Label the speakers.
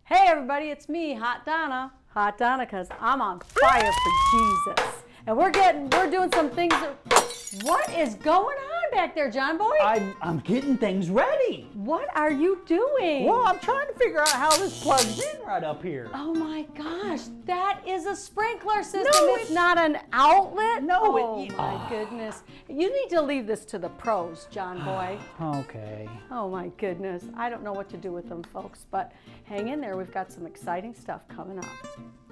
Speaker 1: Hey everybody, it's me, Hot Donna. Hot Donna, because I'm on fire for Jesus. And we're doing some things that, what is going on back there, John Boy?
Speaker 2: I'm getting things ready.
Speaker 1: What are you doing?
Speaker 2: Well, I'm trying to figure out how this plugs in right up here.
Speaker 1: Oh my gosh, that is a sprinkler system.
Speaker 2: No,
Speaker 1: it's not an outlet?
Speaker 2: No,
Speaker 1: oh my goodness. You need to leave this to the pros, John Boy.
Speaker 2: Okay.
Speaker 1: Oh my goodness. I don't know what to do with them, folks, but hang in there. We've got some exciting stuff coming up.